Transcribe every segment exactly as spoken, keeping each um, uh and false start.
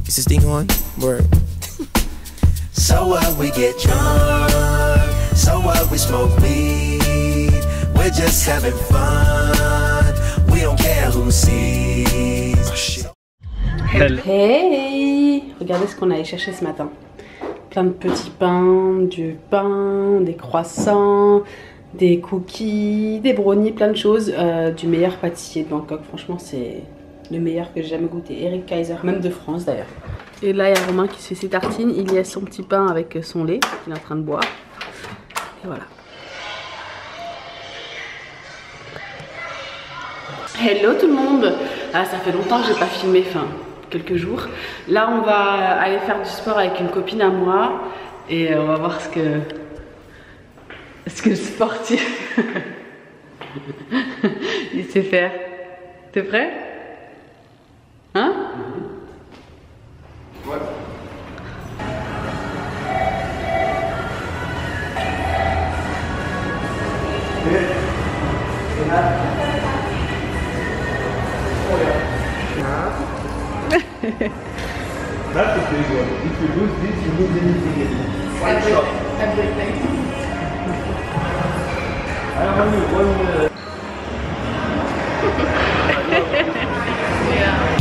Is this thing on? Word. So what, we get drunk. So what, we smoke weed. We're just having fun. We don't care who sees. Oh, shit. Hey, regardez ce qu'on allait chercher ce matin. Plein de petits pains, du pain, des croissants, des cookies, des brownies, plein de choses. Euh, du meilleur pâtissier de Bangkok, franchement c'est le meilleur que j'ai jamais goûté. Eric Kaiser, même de France d'ailleurs. Et là il y a Romain qui se fait ses tartines, il y a son petit pain avec son lait qu'il est en train de boire. Et voilà. Hello tout le monde. Ah, ça fait longtemps que j'ai pas filmé, enfin quelques jours. Là on va aller faire du sport avec une copine à moi et on va voir ce que ce que le sportif il sait faire. T'es prêt? Hein? Ouais. That's the big one. If you lose this, you lose anything again. One shot. Everything. I have only one. Uh... Yeah.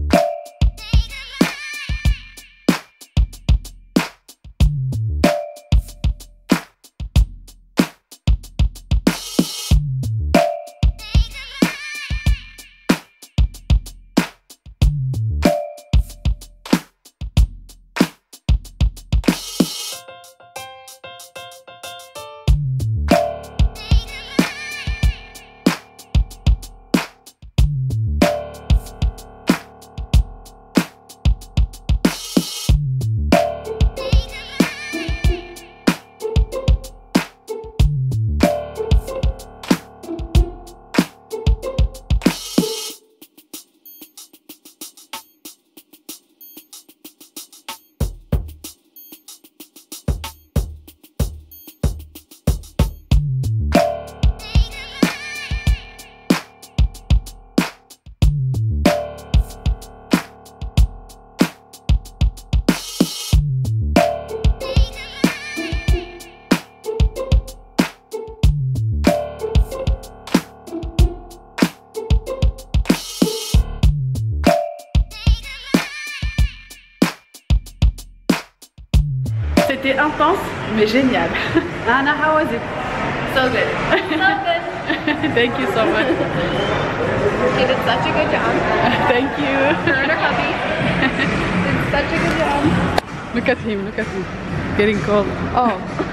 C'était intense mais génial. Anna, how was it? So good. So good. Thank you so much. You did such a good job. Thank you. Her and her puppy did such a good job. Look at him, look at him. Getting cold. Oh.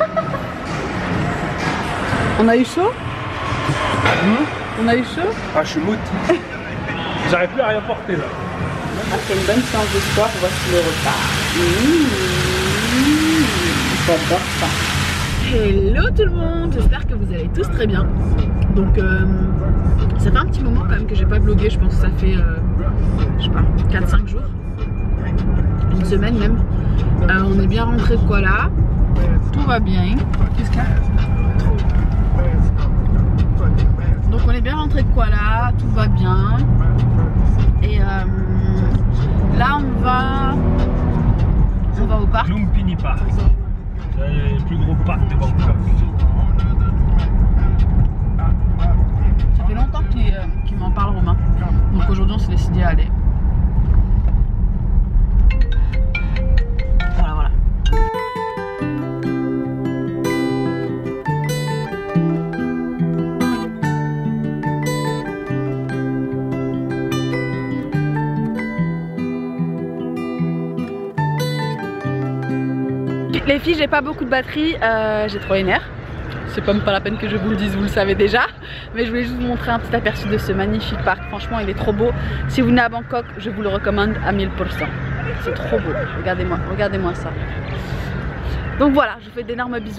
On a eu chaud? Mmh. On a eu chaud? Ah, je suis mout. J'arrive plus à rien porter là. Après une bonne séance de sport, voici le repas. Mmh. J'adore ça. Hello tout le monde, j'espère que vous allez tous très bien. Donc euh, ça fait un petit moment quand même que j'ai pas vlogué, je pense que ça fait euh, je sais pas, quatre cinq jours, une semaine même. euh, On est bien rentré de Kuala, tout va bien. Qu'est-ce qu'il y a? Donc on est bien rentré de Kuala, tout va bien. Et euh, là on va On va au parc. Lumpini Park. C'est le plus gros parc de Bangkok. Ça fait longtemps qu'il euh, qu'il m'en parle, Romain. Donc aujourd'hui on s'est décidé à aller. Voilà, voilà. Les filles, j'ai pas beaucoup de batterie, euh, j'ai trop les nerfs. C'est même pas la peine que je vous le dise, vous le savez déjà. Mais je voulais juste vous montrer un petit aperçu de ce magnifique parc. Franchement, il est trop beau. Si vous venez à Bangkok, je vous le recommande à mille pour cent. C'est trop beau. Regardez-moi, regardez-moi ça. Donc voilà, je vous fais d'énormes bisous.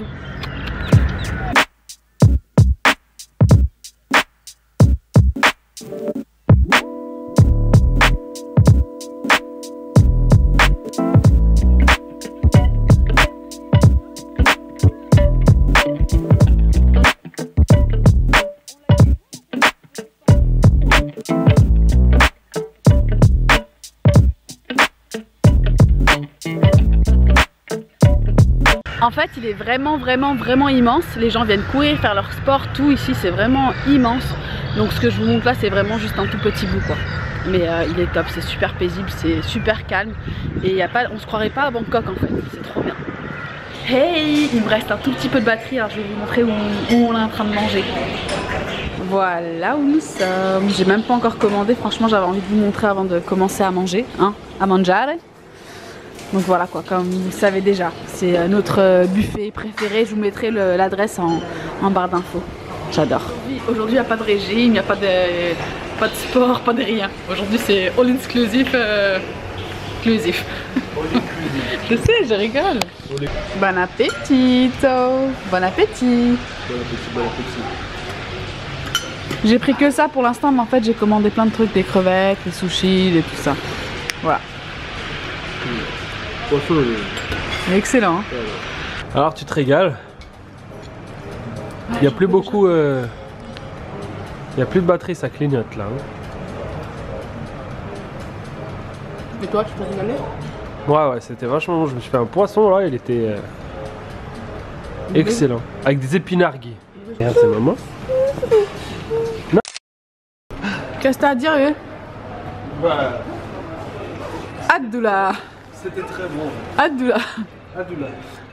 En fait, il est vraiment, vraiment, vraiment immense. Les gens viennent courir, faire leur sport, tout ici, c'est vraiment immense. Donc ce que je vous montre là, c'est vraiment juste un tout petit bout, quoi. Mais euh, il est top, c'est super paisible, c'est super calme. Et y a pas, on se croirait pas à Bangkok en fait, c'est trop bien. Hey, il me reste un tout petit peu de batterie, alors je vais vous montrer où, où on est en train de manger. Voilà où nous sommes. J'ai même pas encore commandé, franchement j'avais envie de vous montrer avant de commencer à manger, hein, à mangiare. Donc voilà quoi, comme vous le savez déjà, c'est notre buffet préféré. Je vous mettrai l'adresse en, en barre d'infos. J'adore. Aujourd'hui il n'y a pas de régime, il n'y a pas de, pas de sport, pas de rien. Aujourd'hui c'est all inclusive. Euh, inclusif. Je sais, je rigole. Bon appétit. Bon appétit. Bon appétit, bon appétit. J'ai pris que ça pour l'instant, mais en fait j'ai commandé plein de trucs, des crevettes, des sushis, et tout ça. Voilà. Poisson, c'est excellent. Hein. Alors tu te régales. Il n'y a plus beaucoup. Euh... Il n'y a plus de batterie, ça clignote là. Hein. Et toi, tu t'es régalé? Ouais, ouais, c'était vachement bon. Je me suis fait un poisson là, il était euh... excellent. Avec des épinards, Guy. Regarde, c'est maman. Qu'est-ce que t'as à dire, eux? Bah. Abdullah. C'était très bon. Abdullah. Abdullah.